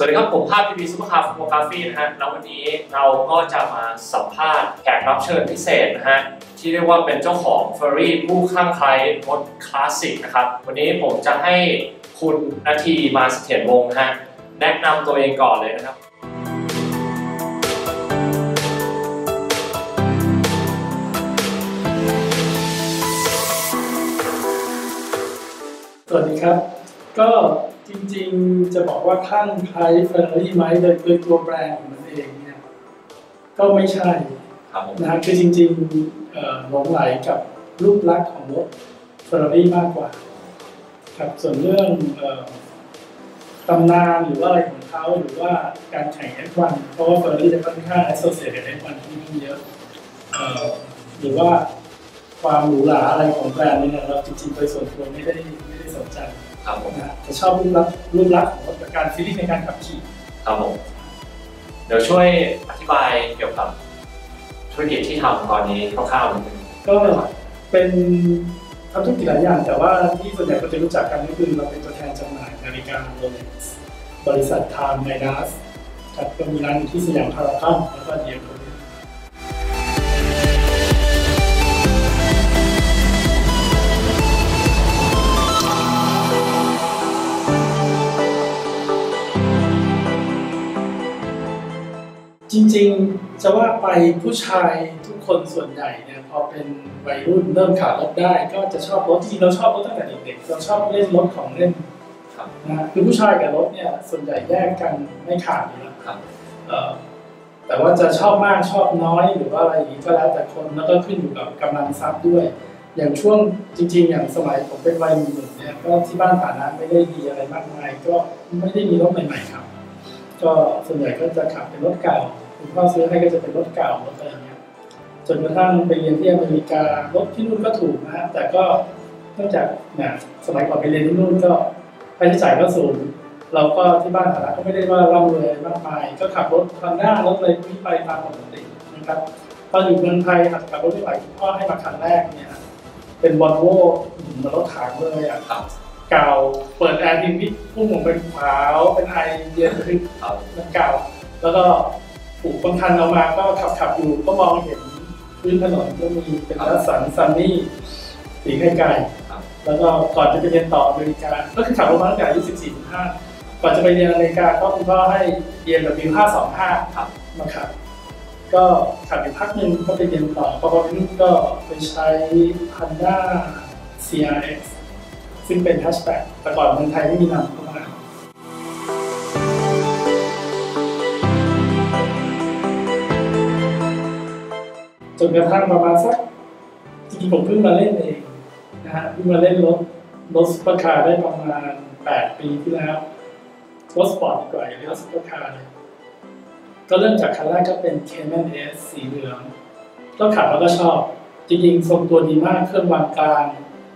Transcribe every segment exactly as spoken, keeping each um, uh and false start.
วัสดีครับผมภาพ พี พี Supercar Photography นะฮะแล้ววันนี้เราก็จะมาสัมภาษณ์แขกรับเชิญพิเศษนะฮะที่เรียกว่าเป็นเจ้าของเฟอร์รี่ผู้คลั่งไคล้รถคลาสสิกนะครับวันนี้ผมจะให้คุณนาทีมาเสถียรวงศ์นะฮะแนะนำตัวเองก่อนเลยนะครับสวัสดีครับก็จริงๆจะบอกว่าคลั่งไคล้เฟอร์รารี่ไหมโดยโดยตัวแบรนด์ของมันเองเนี่ยก็ไม่ใช่นะฮะคือจริงๆหลงไหลกับรูปลักษณ์ของรถเฟอร์รารี่มากกว่าครับส่วนเรื่องตำนานหรือว่าอะไรของเขาหรือว่าการแข่ง เอฟ วัน เพราะว่าเฟอร์รารี่จะค่อนข้างแอสโซเซียตกับ เอฟ วัน ที่นี่เยอะหรือว่าความหรูหราอะไรของแบรนด์เนี่ยเราจริงๆโดยส่วนตัวไม่ได้ไม่ได้สนใจครับผมจะชอบรูปลักษณ์รูปลักษณ์ของรถกับการฟีลลิ่งในการขับขี่ครับผมเดี๋ยวช่วยอธิบายเกี่ยวกับธุรกิจที่ทำตอนนี้คร่าวๆนิดนึงก็เป็นทำธุรกิจหลายอย่างแต่ว่าที่ส่วนใหญ่ก็จะรู้จักกันก็คือเราเป็นตัวแทนจำหน่ายนาฬิกาโรเล็กซ์บริษัทไทม์ไมดัสครับก็มีร้านอยู่ที่สยามพารากอนแล้วก็เดียร์จริงๆจะว่าไปผู้ชายทุกคนส่วนใหญ่เนี่ยพอเป็นวัยรุ่นเริ่มขับรถได้ก็จะชอบรถจริงๆเราชอบรถตั้งแต่เด็กๆเราชอบเล่นรถของเล่นนะคือผู้ชายกับรถเนี่ยส่วนใหญ่แยกกันไม่ขาดอยู่แล้วแต่ว่าจะชอบมากชอบน้อยหรือว่าอะไรอย่างนี้ก็แล้วแต่คนแล้วก็ขึ้นอยู่กับกำลังทรัพย์ด้วยอย่างช่วงจริงๆอย่างสมัยผมเป็นวัยหนุ่มเนี่ยก็ที่บ้านฐานะไม่ได้ดีอะไรมากมายก็ไม่ได้มีรถใหม่ๆครับก็ส่วนใหญ่ก็จะขับเป็นรถเก่าคุณพ่อซื้อให้ก็จะเป็นรถเก่ารถอะไรอย่างเงี้ยจนกระทั่งไปเรียนที่อเมริการถที่นู่นก็ถูกนะฮะแต่ก็เนื่องจากเนี่ยสมัยก่อนไปเรียนที่นู่นก็ค่าใช้จ่ายก็สูงเราก็ที่บ้านฐานะก็ไม่ได้ว่าร่ำรวยมากมายก็ขับรถคันหน้ารถอะไรที่ไปตามปกตินะครับตอนอยู่เมืองไทยหัดขับรถที่ไหนคุณพ่อให้มาคันแรกเนี่ยเป็นวอลโว่เหมือนรถถังเลยอ่ะเก่าเปิดแอร์ทิ้งวิทพุ่งออกเป็นขาวเป็นไอเย็นขึ้นมันเก่าแล้วก็ปลูกบางคันเอามาก็ขับขับอยู่ก็มองเห็นพื้นถนนก็มีเป็นรัสสันซันนี่สีไกลๆแล้วก็ก่อนจะไปเรียนต่ออเมริกาก็คือขับรถมาตั้งแต่อายุสิบสี่ สิบห้าก่อนจะไปเรียนอเมริกาก็คุณพ่อให้ บี เอ็ม ดับเบิลยู ห้าสองห้ามาขับก็ขับอยู่พักหนึ่งก็ไปเรียนต่อพอไปนู่นก็ไปใช้ Honda ซี อาร์ เอ็กซ์ ซึ่งเป็นแฮชแบ็กแต่ก่อนเมืองไทยไม่มีนำเข้ามาจนกระทั่งประมาณสักจริงๆผมเพิ่งมาเล่นเองนะฮะเพิ่งมาเล่นรถรถซุปเปอร์คาร์ได้ประมาณแปดปีที่แล้วรถสปอร์ตดีกว่าอย่างรถซุปเปอร์คาร์เลยก็เริ่มจากคันแรกก็เป็น Cayman S สีเหลืองก็ขับแล้วก็ชอบจริงๆทรงตัวดีมากเครื่องวางกลาง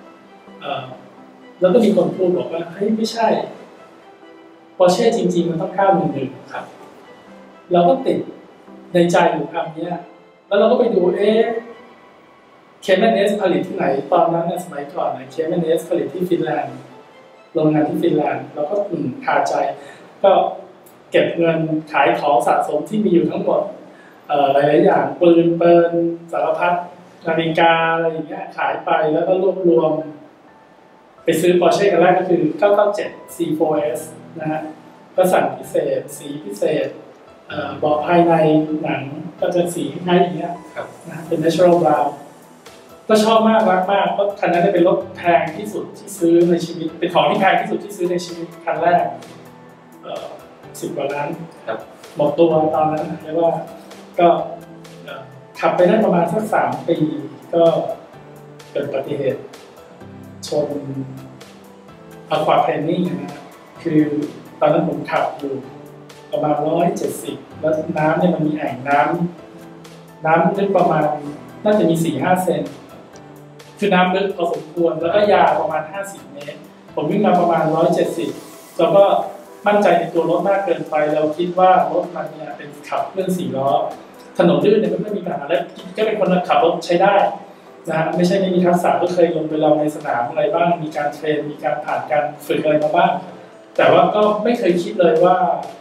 แล้วก็มีคนพูดบอกว่าเฮ้ยไม่ใช่ Porsche จริงๆมันต้องเก้าหนึ่งหนึ่งครับเราก็ติดในใจอยู่คำนี้แล้วเราก็ไปดูเอ๊ะ Cayman S ผลิตที่ไหนตอนนั้นเนี่ยสมัยก่อนเนี่ย Cayman S ผลิตที่ฟินแลนด์โรงงานที่ฟินแลนด์เราก็อืมคาใจก็เก็บเงินขายของสะสมที่มีอยู่ทั้งหมดหลายๆอย่างปืนเปิลสารพัดนาฬิกาอะไรอย่างเงี้ยขายไปแล้วก็รวบรวมไปซื้อ Porsche กันแรกก็คือเก้าเก้าเจ็ด ซี โฟร์ เอส นะฮะก็สั่งพิเศษสีพิเศษเบาะภายในหนังก็จะสีคล้ายอย่างเงี้ยนะเป็น natural brown ก็ชอบมากรักมากเพราะคันนั้นเป็นรถแพงที่สุดที่ซื้อในชีวิตเป็นของที่แพงที่สุดที่ซื้อในชีวิตคันแรกสิบกว่าล้านหมดตัวตอนนั้นเรียกว่าก็ขับไปได้ประมาณสักสามปีก็เกิดอุบัติเหตุชนอะควาเพนนิ่งนะคือตอนนั้นผมขับอยู่ประมาณร้อยเจ็ดสิบแล้วน้ำเนี่ยมันมีแอ่งน้ำน้ำลึกประมาณน่าจะมี สี่ถึงห้า เซนคือน้ำลึกพอสมควรแล้วก็ยาวประมาณห้าสิบเมตรผมวิ่งมาประมาณร้อยเจ็ดสิบแล้วก็มั่นใจในตัวรถมากเกินไปเราคิดว่ารถมันเนี่ยเป็นขับเคลื่อนสี่ล้อถนนลื่นเนี่ยมันไม่มีปัญหาและก็เป็นคนขับรถใช้ได้นะฮะไม่ใช่ไม่มีทักษะก็เคยลงไปลองในสนามอะไรบ้างมีการเทรนมีการผ่านการฝึกอะไรมาบ้างแต่ว่าก็ไม่เคยคิดเลยว่า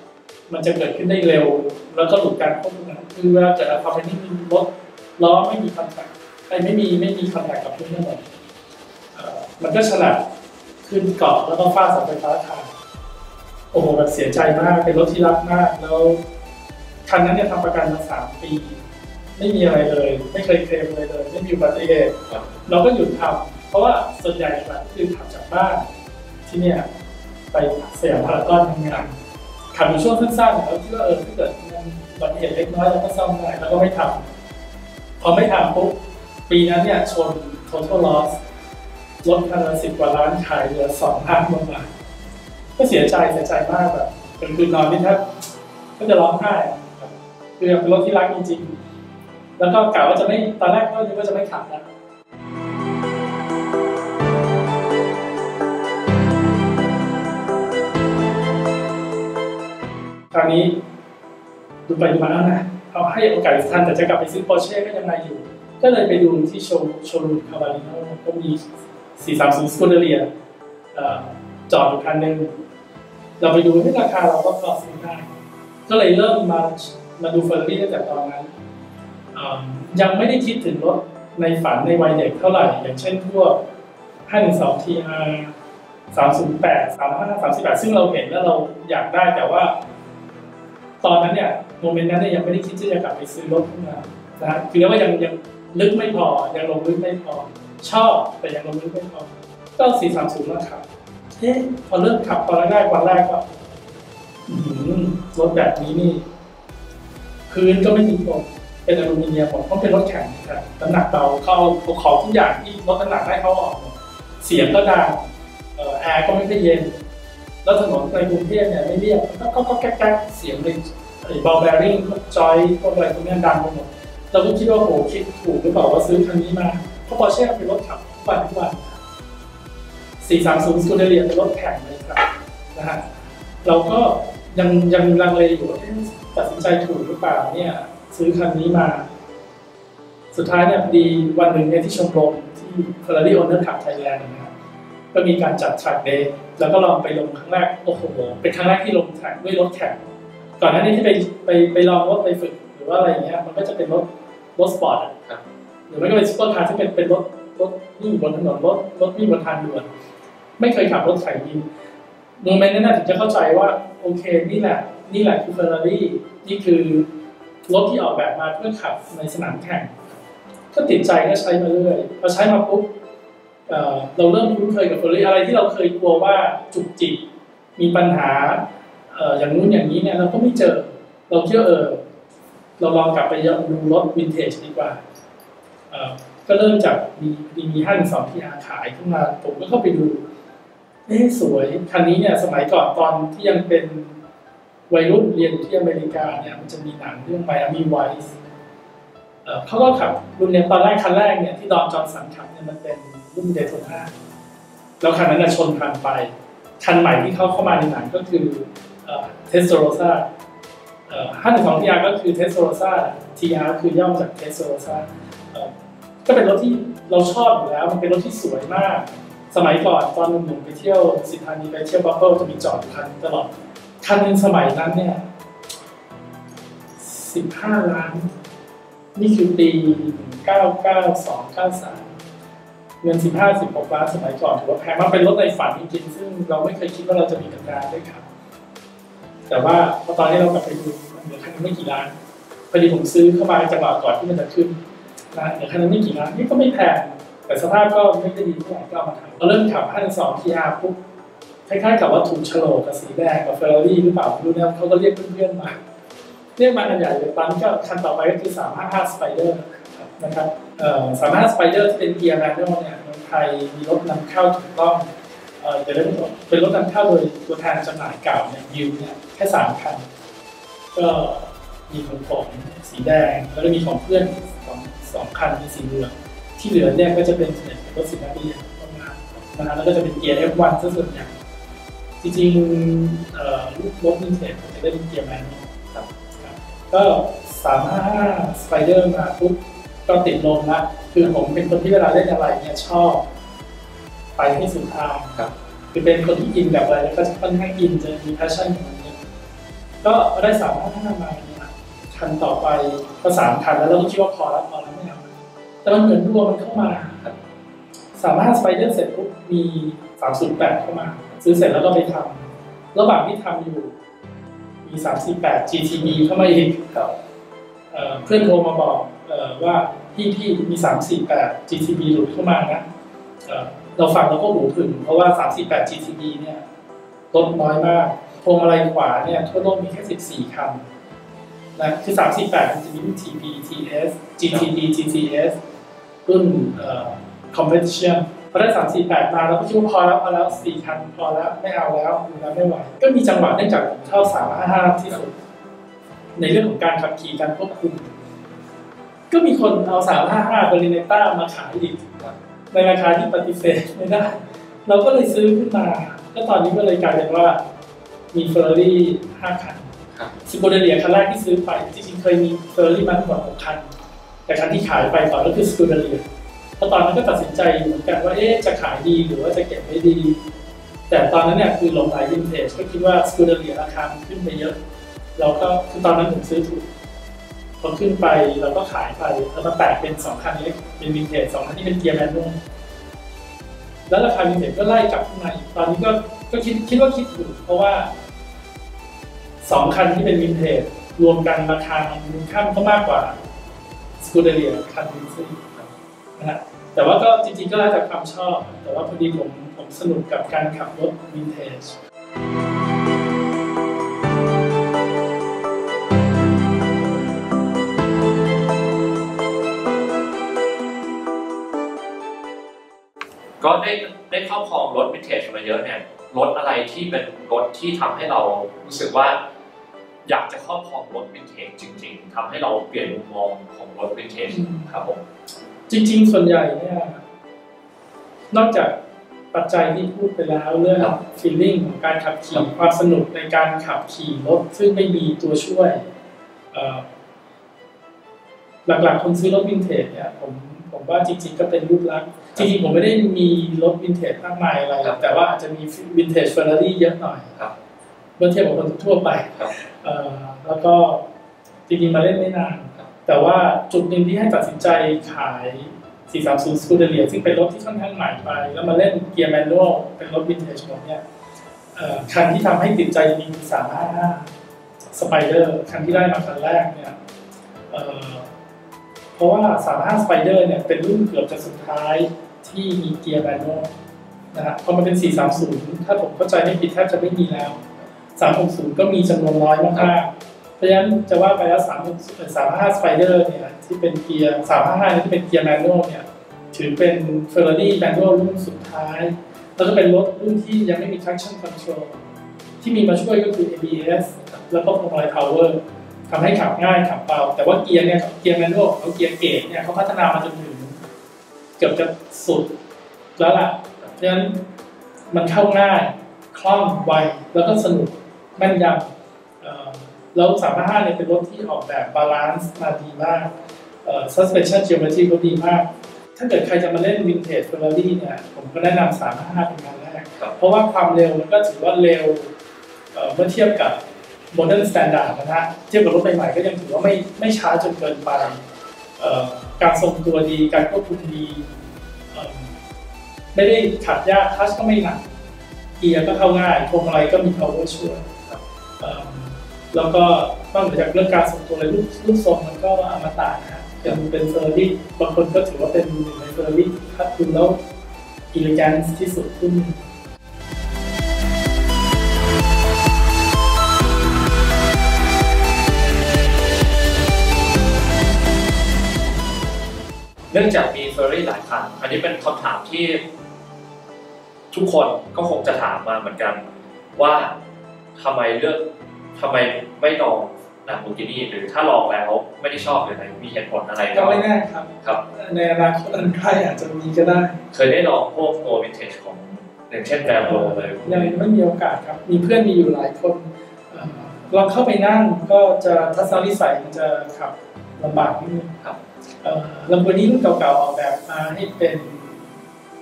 มันจะเกิดขึ้นได้เร็วแล้วก็หลุดการควบคุมคือเวลาเกิดอะไรความที่มีรถล้อไม่มีคอนแทคไอ้ไม่มีไม่มีคอนแทคกับพื้นถนนมันก็ฉลับขึ้นเกาะแล้วก็ฟาดเสาไฟฟ้าขาดโอ้โหแบบเสียใจมากเป็นรถที่รักมากแล้วคันนั้นเนี่ยทำประกันมาสามปีไม่มีอะไรเลยไม่เคยเคลมเลยเลยไม่มีอุบัติเหตุเราก็หยุดทำเพราะว่าส่วนใหญ่แบบคือขับจากบ้านที่เนี่ยไปสยามพารากอนทำงานขับอยู่ช่วงสั้นๆแล้วคิดว่าเออถ้าเกิดมันอุบัติเหตุเล็กน้อยเราก็ซ่อมได้แล้วก็ไม่ทำพอไม่ทำปุ๊บปีนั้นเนี่ยชน total loss รถคันละสิบกว่าล้านขายเหลือสองพันบาทก็เสียใจเสียใจมากแบบเป็นคืนนอนนี่แทบก็จะร้องไห้คือเป็นรถที่รักจริงๆแล้วก็กล่าวว่าจะไม่ตอนแรกก็นึกว่าจะไม่ขับนะคราวนี้ดูไปดูมาแล้วนะเอาให้โอกาสทันแต่จะกลับไปซื้อ Porsche ก็ยังไงอยู่ก็เลยไปดูที่โชว์โชว์รูมคาบาริโน่ก็มีสี่สามศูนย์ Scuderia จอดอยู่คันหนึ่งเราไปดูที่ราคาเราก็พอซื้อได้ก็เลยเริ่มมามาดูเฟอร์รารี่ตั้งแต่ตอนนั้นยังไม่ได้คิดถึงรถในฝันในวัยเด็กเท่าไหร่อย่างเช่นพวกห้าหนึ่งสอง ที อาร์ สามศูนย์แปด สามห้า สามสิบแปดซึ่งเราเห็นแล้วเราอยากได้แต่ว่าตอนนั้นเนี่ยโมเมนต์นั้นเนี่ยยังไม่ได้คิดที่จะกลับไปซื้อรถขึ้นมานะคือเรียกว่ายังยังลึกไม่พอยังลงลึกไม่พอชอบแต่ยังลงลึกไม่พอก็สี่สามศูนย์มาขับเอ๊ะพอเริ่มขับตอนแรกวันแรกก็รถแบบนี้นี่พื้นก็ไม่มีตรงเป็นอลูมิเนียมหมดต้องเป็นรถแข็งครับน้ำหนักเบาเขาเอาของทุกอย่างที่ลดน้ำหนักได้เขาออกเสียงก็ดังแอร์ก็ไม่ค่อยเย็นแล้วถนนในกรุงเทพเนี่ยไม่เรียบก็ก็แก๊กเสียงเลยเบลแบริ่งจอยพวกอะไรพวกนี้ดังไปหมดเราก็คิดว่าโหคิดถูกหรือเปล่าว่าซื้อคันนี้มาเพราะ Porsche เป็นรถขับทุกวันทุกวันสี่สามศูนย์ Scuderia เป็นรถแข่งเลยครับนะฮะเราก็ยังยังลังเลอยู่ว่าตัดสินใจถูกหรือเปล่าเนี่ยซื้อคันนี้มาสุดท้ายเนี่ยดีวันหนึ่งเนี่ยที่ชมรมที่ Ferrari Owner Club Thailand นะครับก็มีการจัด track day แล้วก็ลองไปลงครั้งแรกโอ้โหเป็นครั้งแรกที่ลงแข่งด้วยรถแข่งก่อนหน้านี้ที่ไปไปไปลองรถไปฝึกหรือว่าอะไรเงี้ยมันก็จะเป็นรถรถสปอร์ตครับหรือไม่ก็เป็นซุปเปอร์คาร์ที่เป็นเป็นรถรถวิ่งบนถนนรถรถวิ่งบนทางด่วนไม่เคยขับรถแข่งจริงโมเมนต์นั้นถึงจะเข้าใจว่าโอเคนี่แหละนี่แหละคือ Ferrari นี่คือรถที่ออกแบบมาเพื่อขับในสนามแข่งก็ติดใจก็ใช้มาเรื่อยพอใช้มาปุ๊บเราเริ่มคุ้นเคยกับ Ferrari อะไรที่เราเคยกลัวว่าจุกจิกมีปัญหาอย่างนู้นอย่างนี้เนี่ยเราก็ไม่เจอเราเชื่อเออเราลองกลับไปดูรถวินเทจดีกว่าก็เริ่มจากมีมีห้าหนึ่งสอง ที อาร์ ขายขึ้นมาผมก็เข้าไปดูเอ๊ะสวยคันนี้เนี่ยสมัยก่อนตอนที่ยังเป็นวัยรุ่นเรียนที่อเมริกาเนี่ยมันจะมีหนังเรื่อง Miami Vice เขาก็ขับรุ่นเนี่ยตอนแรกคันแรกเนี่ยที่ดอนจอห์นสันขับเนี่ยมันเป็นรุ่นเดโทน่าแล้วคันนั้นชนผ่านไปคันใหม่ที่เขาเข้ามาในหนังก็คือเทสโตโรซ่าห้าหนึ่งสอง ที อาร์ ก็คือเทสโตโรซ่า ที อาร์ คือย่อมาจากเทสโตโรซ่าก็เป็นรถที่เราชอบอยู่แล้วมันเป็นรถที่สวยมากสมัยก่อนตอนหนุ่มๆไปเที่ยวสิทธานีไปเที่ยวบัฟเฟิลจะมีจอดคันตลอดคันหนึ่งสมัยนั้นเนี่ยสิบห้าล้านนี่คือปีเก้าเก้าสองเก้าสามเงินสิบห้าสิบหกล้านสมัยก่อนถือว่าแพงมากเป็นรถในฝันจริงๆซึ่งเราไม่เคยคิดว่าเราจะมีกำลังได้ครับแต่ว่าพอตอนนี้เรากลับไปดูเหลือคันนึงไม่กี่ล้านพอดีผมซื้อเข้ามาจังหวะก่อนที่มันจะขึ้นนะเหลือคันนึงไม่กี่ล้านนี่ก็ไม่แพงแต่สภาพก็ไม่ได้ดีเท่าไหร่ก็เอามาทำเราเริ่มขับห้าหนึ่งสอง ที อาร์ ปุ๊บคล้ายๆกับว่าถูกโฉลกกับสีแดงกับเฟอร์รารี่หรือเปล่าดูนะเขาก็เรียกเพื่อนๆมาเรียกมาอันใหญ่เลยตอนนี้ก็คันต่อไปก็คือสามห้าห้า Spider นะครับเอ่อสามห้าห้า Spider ที่เป็นเกียร์แมนนวลเนี่ยเมืองไทยมีรถนำเข้าถูกต้องเอ่อจะเริ่มเป็นรถนำเข้าโดยตัวแทนจำหน่ายเก่าเนี่ยยิวเนี่ยแค่สามคันก็มีของผมสีแดงแล้วก็มีของเพื่อนสองสองคันเป็นสีเหลืองที่เหลือเนี่ยก็จะเป็นรถสีนักเรียนประมาณนะแล้วก็จะเป็นเกียร์ เอฟ วัน ซะส่วนใหญ่จริงๆลูกรถวินเทจจะได้เป็นเกียร์แมนนวลครับก็สามห้าห้า Spider มาปุ๊บก็ติดลมละคือผมเป็นคนที่เวลาเล่นอะไรเนี่ยชอบไปให้สุดทางครับคือเป็นคนที่อินกับอะไรแล้วก็ค่อนข้างอินจะมีแพชชั่นของมันเนี่ยก็ได้สามห้าห้ามาเนี่ยคันต่อไปก็สามคันแล้วเราก็คิดว่าพอแล้วพอแล้วไม่เอาแต่มันเหมือนรวมมันเข้ามาสามารถสไปเดอร์เสร็จปุ๊บมีสามศูนย์แปดเข้ามาซื้อเสร็จแล้วก็ไปทำระหว่างที่ทำอยู่มีสามสี่แปด จี ที บี เข้ามาอีกเพื่อนโทรมาบอกว่าพี่พี่มีสามสี่แปด จี ที บี หลุดเข้ามานะเราฟังเราก็หูผึ่งเพราะว่าสามสี่แปด จี ที บี เนี่ยลดน้อยมากพวงมาลัยขวาเนี่ยทั่วโลกมีแค่สิบสี่คันนะคือสามสี่แปดมันจะมีรุ่น ที พี ที เอส จี ที บี จี ที เอส รุ่น competition พอได้สามสี่แปดมาแล้วก็คิดว่าพอแล้วพอแล้วสี่คันพอแล้วไม่เอาแล้วดูแล้วไม่ไหวก็มีจังหวะเนื่องจากผมเข้าสามห้าห้าที่สุดในเรื่องของการขับขี่การควบคุมก็มีคนเอาสามห้าห้าเบอร์ลิเนต้ามาขายอีกในราคาที่ปฏิเสธไม่ได้เราก็เลยซื้อขึ้นมาก็ตอนนี้ก็เลยกลายเป็นว่ามีเฟอร์รารี่ห้าคันสกูเดเรียคันแรกที่ซื้อไปจริงๆเคยมีเฟอร์รารี่มาทั้งหมดหกคันแต่คันที่ขายไปก่อนก็คือสกูเดเรียเพราะตอนนั้นก็ตัดสินใจเหมือนกันว่าเอ๊ะจะขายดีหรือว่าจะเก็บไว้ดีแต่ตอนนั้นเนี่ยคือหลงไหลวินเทจก็คิดว่าสกูเดเรียราคาขึ้นไปเยอะเราก็คือตอนนั้นผมซื้อถูกพอขึ้นไปเราก็ขายไปแล้วมาแตกเป็นสองคันเล็กเป็นวินเทจสองคันที่เป็นเกียร์แมนนวลแล้วราคาวินเทจก็ไล่กลับขึ้นมาตอนนี้ก็ก็คิดคิดว่าคิดถูกเพราะว่าสองคันที่เป็นวินเทจรวมกันราคามันมูลค่ามันก็มากกว่าสกูเดเรียคันวินเทจนะฮะแต่ว่าก็จริงๆก็แล้วแต่ความชอบแต่ว่าพอดีผมผมสนุกกับการขับรถวินเทจก็ได้ได้ครอบครองรถวินเทจมาเยอะเนี่ยรถอะไรที่เป็นรถที่ทำให้เรารู้สึกว่าอยากจะครอบครองรถวินเทจจริงๆทำให้เราเปลี่ยนมุมมองของรถวินเทจครับผมจริงๆส่วนใหญ่เนี่ยนอกจากปัจจัยที่พูดไปแล้วเรื่อง feeling ของการขับขี่ความสนุกในการขับขี่รถซึ่งไม่มีตัวช่วยหลักๆคนซื้อรถวินเทจเนี่ยผมผมว่าจริงๆก็เป็นรูปลักษณ์จริงๆผมไม่ได้มีรถวินเทจมากมายอะไรแต่ว่าอาจจะมีวินเทจเฟอร์รารี่เยอะหน่อยเมื่อเทียบกับคนทั่วไปแล้วก็จริงๆมาเล่นไม่นานแต่ว่าจุดหนึ่งที่ให้ตัดสินใจขายสี่สามศูนย์ Scuderia ซึ่งเป็นรถที่ค่อนข้างใหม่ไปแล้วมาเล่นเกียร์แมนนวลเป็นรถวินเทจของเนี่ยคันที่ทำให้ติดใจจริงๆคือสามห้าห้า Spider คันที่ได้มาคันแรกเนี่ยเพราะว่าสามห้าห้า Spider เนี่ยเป็นรุ่นเกือบจะสุดท้ายที่มีเกียร์แมนนวลนะฮะพอมันเป็นสี่สามศูนย์ถ้าผมเข้าใจไม่ผิดแทบจะไม่มีแล้วสามหกศูนย์ก็มีจำนวนน้อยมากๆเพราะฉะนั้นจะว่าไปแล้วสามห้าห้า Spider เนี่ยที่เป็นเกียร์สามห้าห้าที่เป็นเกียร์แมนนวลเนี่ยถือเป็น Ferrari แมนนวลรุ่นสุดท้ายแล้วก็เป็นรถรุ่นที่ยังไม่มี traction control ที่มีมาช่วยก็คือ เอ บี เอส แล้วก็พวงมาลัย power ทำให้ขับง่ายขับเบาแต่ว่าเกียร์เนี่ยเกียร์แมนนวลเขาเกียร์เกจเนี่ยเขาพัฒนามาจนถึงเกือบจะสุดแล้วล่ะเพราะฉะนั้นมันเข้าง่ายคล่องไวแล้วก็สนุกแม่นยำแล้วสามห้าห้าเนี่ยเป็นรถที่ออกแบบบาลานซ์มาดีมาก suspension geometry เขาดีมากถ้าเกิดใครจะมาเล่นวินเทจเฟอร์รารี่เนี่ยผมก็แนะนำสามห้าห้าเป็นงานแรกเพราะว่าความเร็วมันก็ถือว่าเร็วเมื่อเทียบกับ modern standard นะฮะเทียบกับรถใหม่ๆก็ยังถือว่าไม่ไม่ช้าจนเกินไปการทรงตัวดีการควบคุมดีไม่ได้ขับยากทัชก็ไม่หนักเกียร์ก็เข้าง่ายพวงมาลัยก็มี power ช่วยแล้วก็นอกจากเรื่องการทรงตัวเลยรูปรูปทรงมันก็อมตะนะฮะเป็นเป็นเฟอร์รารี่บางคนก็ถือว่าเป็นหนึ่งในเฟอร์รารี่ที่คัดคุณแล้วอิเลแกนซ์ที่สุดขึ้นเนื่องจากมีเฟอร์รารี่หลายคันอันนี้เป็นคำถามที่ทุกคนก็คงจะถามมาเหมือนกันว่าทำไมเลือกทำไมไม่ลอง Lamborghini หรือถ้าลองแล้วไม่ได้ชอบหรืออะไรมีเหตุผลอะไรก็ไม่แน่ครับครับในอนาคตอันใกล้อาจจะมีก็ได้เคยได้ลองพวกตัววินเทจของอย่างเช่นแรมโบเลยยังไม่มีโอกาสครับมีเพื่อนมีอยู่หลายคนลองเข้าไปนั่งก็จะทัศนวิสัยมันจะขับลำบากนิดนึงครับ Lamborghini รุ่นเก่าๆออกแบบมาให้เป็น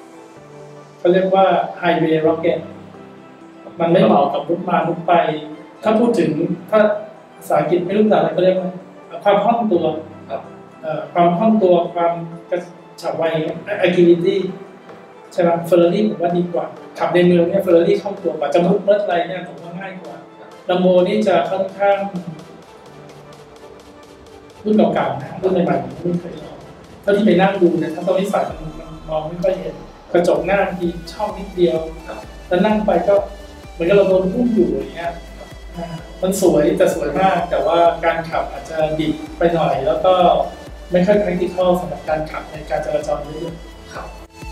เขาเรียกว่า Highway Rocket มันไม่เหมาะกับรถมาลุกไปถ้าพูดถึงถ้าภาษาอังกฤษไม่รู้ภาษาอะไรก็เรียกว่าความคล่องตัวความคล่องตัวความกระฉับไว agility ใช่ไหมเฟอร์รารี่ผมว่าดีกว่าขับในเมืองเนี่ยเฟอร์รารี่คล่องตัวกว่าจะมุดเมื่อไรเนี่ยผมว่าง่ายกว่าลัมโบนี่จะค่อนข้างรุ่นเก่าๆนะรุ่นใหม่ๆผมไม่เคยลองเท่าที่ไปนั่งดูเนี่ยถ้าตอนนี้สายมันมองไม่ค่อยเห็นกระจกหน้าทีช่องนิดเดียวแล้วนั่งไปก็เหมือนกับเราโดนพุ่งอยู่อย่างเงี้ยมันสวยแต่สวยมากแต่ว่าการขับอาจจะดิบไปหน่อยแล้วก็ไม่ค่อย practical สำหรับการขับในการจราจรด้วยครับ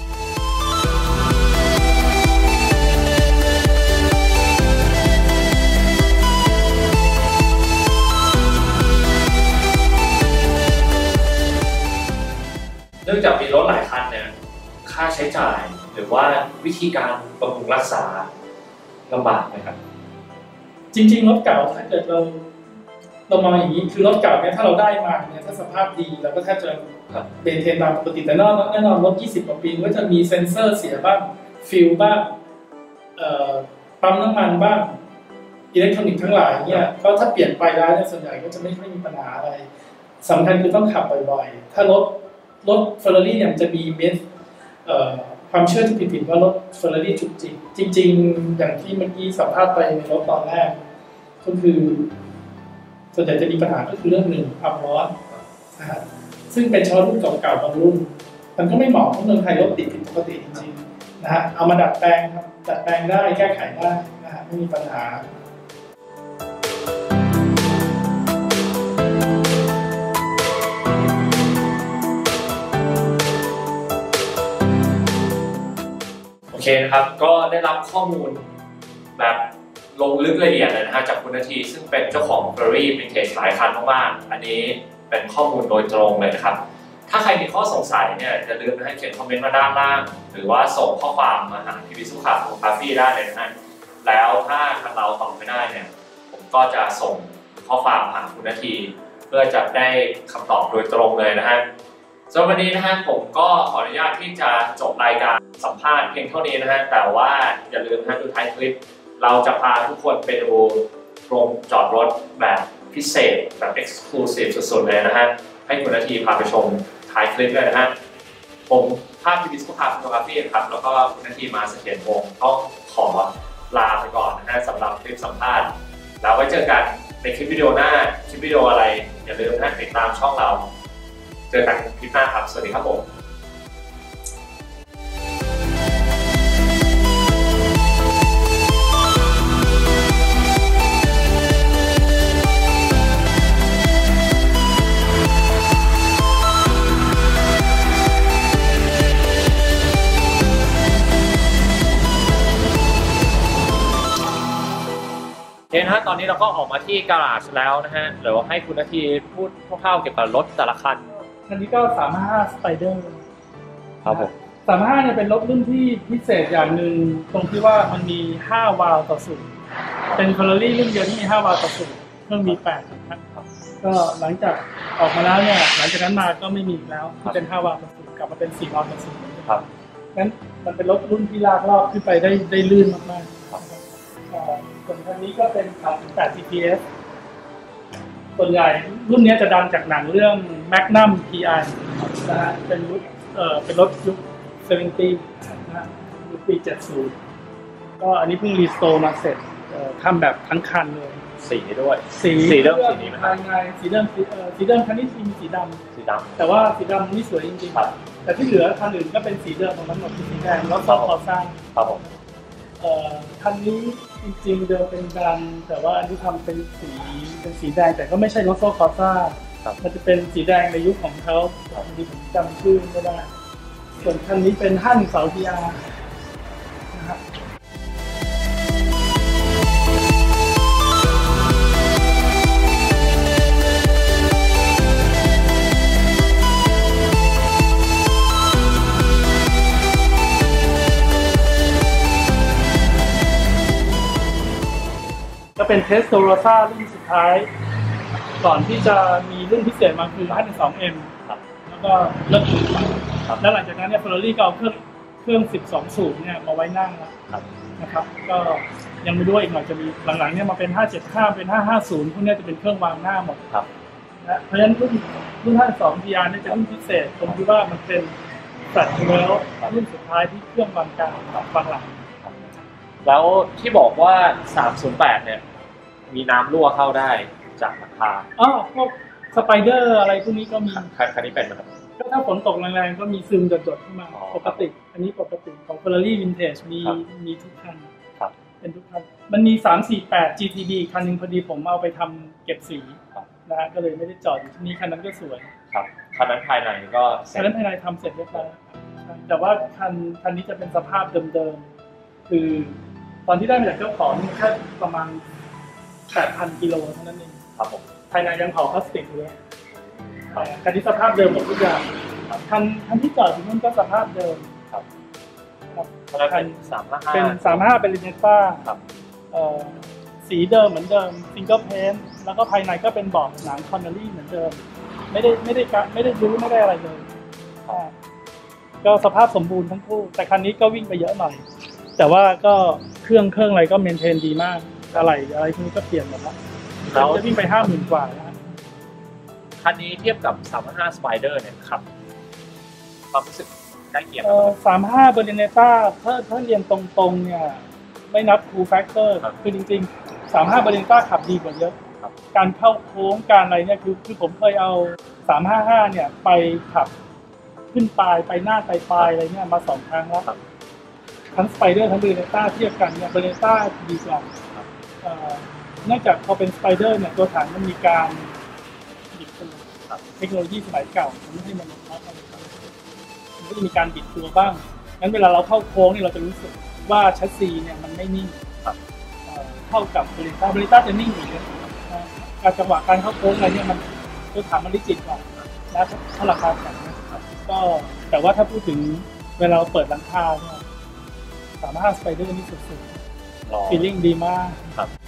เนื่องจากมีรถหลายคันเนี่ยค่าใช้จ่ายหรือว่าวิธีการบำรุงรักษาลำบากไหมครับจริงๆรถเก่าถ้าเกิดเราเรามองอย่างนี้คือรถเก่าเนี่ยถ้าเราได้มาเนี่ยถ้าสภาพดีเราก็แทบจะเบนเทนตามปกติแต่แน่นอนแน่นอนรถยี่สิบกว่าปีก็จะมีเซ็นเซอร์เสียบ้างฟิลบ้างปั๊มน้ำมันบ้างอิเล็กทรอนิกส์ทั้งหลายเนี่ยก็ถ้าเปลี่ยนไปแล้วเนี่ยส่วนใหญ่ก็จะไม่ค่อยมีปัญหาอะไรสำคัญคือต้องขับบ่อยๆถ้ารถรถเฟอร์รารี่เนี่ยจะมีเมสความเชื่อที่ผิดๆว่ารถเฟอร์รารี่จุกจิกจริงๆอย่างที่เมื่อกี้สัมภาษณ์ไปในรถตอนแรกก็คือส่วนใหญ่จะมีปัญหาก็คือเรื่องหนึ่งความร้อนซึ่งเป็นช้อนรุ่นเก่าๆบางรุ่นมันก็ไม่เหมาะเพราะเมืองไทยรถติดผิดปกติจริงๆนะฮะเอามาดัดแปลงครับดัดแปลงได้แก้ไขได้นะฮะไม่มีปัญหาโอเคนะครับก็ได้รับข้อมูลแบบลงลึกละเอียดเลยนะฮะจากคุณนาทีซึ่งเป็นเจ้าของ Ferrari Vintage หลายคันมากๆอันนี้เป็นข้อมูลโดยตรงเลยนะครับถ้าใครมีข้อสงสัยเนี่ยอย่าลืมนะให้เขียนคอมเมนต์มาด้านล่างหรือว่าส่งข้อความมาหาพี่วิสุขาของคาฟี่ได้เลยนะฮะแล้วถ้าทางเราตอบไม่ได้เนี่ยผมก็จะส่งข้อความหาคุณนาทีเพื่อจะได้คำตอบโดยตรงเลยนะฮะสำหรับวันนี้นะฮะผมก็ขออนุญาตที่จะจบรายการสัมภาษณ์เพียงเท่านี้นะฮะแต่ว่าอย่าลืมนะดูท้ายคลิปเราจะพาทุกคนไปดูโรงจอดรถแบบพิเศษแบบ Exclusive สุดๆเลยนะฮะให้คุณนาทีพาไปชมท้ายคลิปเลยนะฮะผมภาพพิพิธภัณฑ์โฟโตกราฟีครับแล้วก็คุณนาทีมาเสถียรวงศ์ต้องขอลาไปก่อนนะฮะสำหรับคลิปสัมภาษณ์แล้วไว้เจอกันในคลิปวิดีโอหน้าคลิปวิดีโออะไรอย่าลืมนะติดตามช่องเราเจอกันคลิปหน้าครับสวัสดีครับผมโอเคนะฮะตอนนี้เราก็ออกมาที่การาจแล้วนะฮะเดี๋ยวให้คุณนาทีพูดคร่าวๆเกี่ยวกับรถแต่ละคันคันนี้ก็สามห้า Spider ครับผมสามห้าเนี่ยเป็นรถรุ่นที่พิเศษอย่างหนึ่งตรงที่ว่ามันมีห้าวาล์วต่อสูบเป็น Ferrari รุ่นเดียวที่มีห้าวาล์วต่อสูบเครื่องมีแปดนะครับก็หลังจากออกมาแล้วเนี่ยหลังจากนั้นมาก็ไม่มีแล้วที่เป็นห้าวาล์วต่อสูบกลับมาเป็นสี่วาล์วต่อสูบครับงั้นมันเป็นรถรุ่นที่ลากรอบขึ้นไปได้ได้ลื่นมากๆส่วนคันนี้ก็เป็นสามสิบแปด จี พี เอส ส่วนใหญ่รุ่นนี้จะดังจากหนังเรื่อง Magnum พี ไอ นะฮะเป็นรถเอ่อเป็นรถยุคเซเวนตี้นะฮะยุคปีเจ็ดสิบก็อันนี้เพิ่งรีสโตร์มาเสร็จเอ่อทำแบบทั้งคันเลยสีด้วยสีสีเริ่มสีนี้ไหมครับสีเริ่มสีเอ่อสีเริ่มคันนี้มีสีดำสีดำแต่ว่าสีดำนี่สวยจริงๆครับแต่ที่เหลือคันอื่นก็เป็นสีเดิมทั้งหมดสีแดงแล้วก็คอสร้างครับผมเอ่อคันนี้จริงๆเดิมเป็นดำแต่ว่าอันนี้ทำเป็นสีเป็นสีแดงแต่ก็ไม่ใช่รถโซ่คอซ่ามันจะเป็นสีแดงในยุคของเขาอันนี้ผมจำชื่อไม่ได้ส่วนคันนี้เป็นห้าหนึ่งสอง ที อาร์ นะครับก็เป็นเทสโตโรซ่ารุ่นสุดท้ายก่อนที่จะมีรุ่นพิเศษมาคือ ห้าหนึ่งสอง เอ็ม ครับแล้วก็เลิกแล้วหลังจากนั้นเนี่ย Ferrari ก็เอาเครื่องเครื่องสิบสองสูบเนี่ยมาไว้นั่งแล้วนะครับก็ยังไม่รู้อีกหน่อยจะมีหลังๆเนี่ยมาเป็นห้าเจ็ดห้าเป็นห้าห้าศูนย์พวกนี้จะเป็นเครื่องวางหน้าหมดนะเพราะฉะนั้นรุ่นรุ่นห้าสิบสอง ที อาร์ นี่จะรุ่นพิเศษตรงที่ว่ามันเป็นแฟลชเวลรุ่นสุดท้ายที่เครื่องวางกลางวางหลังแล้วที่บอกว่าสามศูนย์แปดเนี่ยมีน้ำรั่วเข้าได้จากหลังคาอ๋อพวกสไปเดอร์อะไรพวกนี้ก็มีคันนี้เป็นไหมครับก็ถ้าฝนตกแรงๆก็มีซึมหยดๆขึ้นมาปกติอันนี้ปกติของ Ferrari Vintage มีมีทุกคันเป็นทุกคันมันมีสามสี่แปด จี ที บี คันนึงพอดีผมเอาไปทำเก็บสีนะฮะก็เลยไม่ได้จอดอยู่ที่นี่คันนั้นก็สวยครับคันนั้นภายในก็คันนั้นภายในทำเสร็จเรียบร้อยแต่ว่าคันคันนี้จะเป็นสภาพเดิมๆคือตอนที่ได้มาจากเจ้าของนี่แค่ประมาณ แปดพัน กิโลเท่านั้นเองครับผมภายในยังเผาพลาสติกอยู่เลยคันนี้สภาพเดิมหมดทุกอย่างคันคันที่จอดอยู่นั่นก็สภาพเดิมครับครับคันสามห้าห้าเป็นสามห้าเป็นลิเนต้าครับเอ่อสีเดิมเหมือนเดิมซิงเกิลเพนท์แล้วก็ภายในก็เป็นเบาะหนังคอนเนอรี่เหมือนเดิมไม่ได้ไม่ได้ไม่ได้รื้อไม่ได้อะไรเลยก็สภาพสมบูรณ์ทั้งคู่แต่คันนี้ก็วิ่งไปเยอะหน่อยแต่ว่าก็เครื่องเครื่องอะไรก็เมนเทนดีมากอะไรอะไรพวกนี้ก็เปลี่ยนหมดแล้วแล้วจะวิ่งไปห้าหมื่นกว่าแล้วคันนี้เทียบกับสามห้าห้า Spider เนี่ยครับความรู้สึกได้เกียรติสามห้า Berlinetta ถ้าถ้าเรียนตรงๆเนี่ยไม่นับ Cool Factor คือจริงๆสามห้า Berlinetta ขับดีกว่าเยอะการเข้าโค้งการอะไรเนี่ยคือคือผมเคยเอาสามห้าห้าเนี่ยไปขับขึ้นปลายไปหน้าไปปลายอะไรเนี่ยมาสองครั้งแล้วทั้ง Spider ทั้ง Berlinetta เทียบกันเนี่ย Berlinetta ดีกว่าเนื่องจากพอเป็น Spider เนี่ยตัวถังมันมีการบิดตัวเทคโนโลยีสมัยเก่ามันไม่ให้มันล็อกอะไรมันก็จะมีการบิดตัวบ้างงั้นเวลาเราเข้าโค้งนี่เราจะรู้สึกว่าแชสซีเนี่ยมันไม่นิ่งเท่ากับ Berlinetta Berlinetta จะนิ่งอยู่เลยการจังหวะการเข้าโค้งอะไรเนี่ยมันตัวถังมันลิจิตกว่านะถ้าราคาแพงก็แต่ว่าถ้าพูดถึงเวลาเราเปิดหลังคาเนี่ยสามารถ Spider นี่สุดๆฟีลลิ่งดีมาก